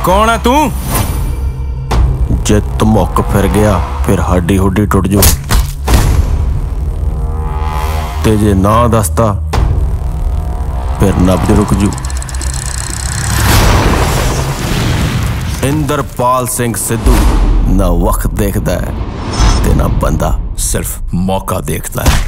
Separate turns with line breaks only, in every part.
कौन है तू?
जे धमुक फिर गया फिर हड्डी हुड्डी टुट जू ते जे ना दसता फिर नब्ज रुक जू। इंद्रपाल सिंह सिद्धू ना वक्त देखता है ते ना बंदा सिर्फ मौका देखता है।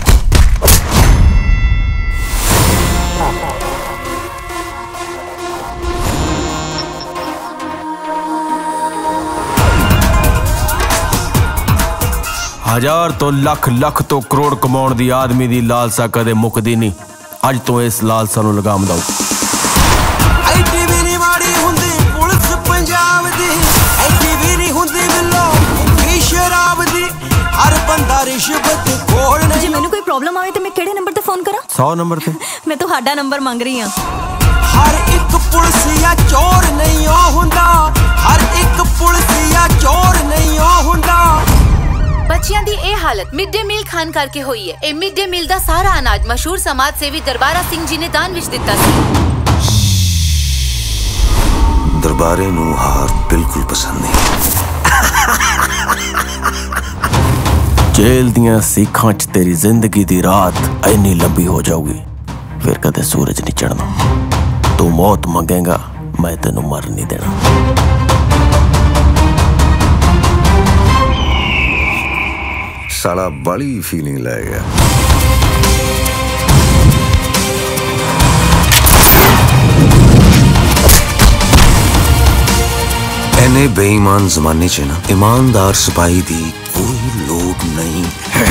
हजार तो लख, लख तो करोड़ कमाउण दी आदमी दी लालसा कदे मुकदी नहीं। अज तो इस लालसा नूं लगाम दो।
ऐडी भी नहीं माड़ी हुंदी पुलिस पंजाब दी, ऐडी भी नहीं हुंदी बिल्लो की शराब दी। हर बंदा रिश्वत खोल नहीं।
जी मैनू कोई प्रॉब्लम आवे ते मैं केड़े नंबर ते फोन करा?
100 नंबर ते।
मैं तो हाडा नंबर मांग रही हां।
हर एक पुलिसिया चोर नहीं ओ हुंदा, हर एक पुलिसिया चोर नहीं ओ हुंदा।
बच्चियां दी ए हालत मिड डे मील खान करके हुई है। ए मिड डे मील दा सारा अनाज मशहूर समाज सेवी दरबारा सिंह जी ने दान विच दिता सी।
दरबारे नूं हार बिल्कुल पसंद नहीं।
जेल दियां सीखां च तेरी जिंदगी दी रात इन्नी लंबी हो जाऊगी फिर कदे सूरज नहीं चढ़ना। तू मौत मंगेगा मैं तेनू मर नहीं देना।
साला बड़ी फीलिंग लै गया। एने बेईमान जमाने च ना ईमानदार सिपाही दी कोई लोग नहीं है।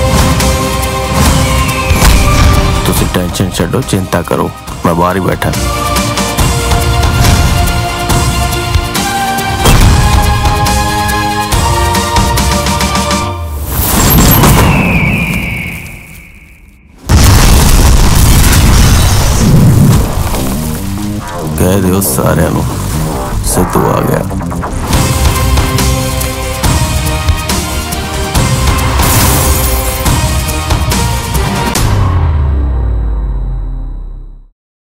तुसी टेंशन छड्डो, चिंता करो, मैं बाहर ही बैठा। कह दो सारे सिद्धू आ गया।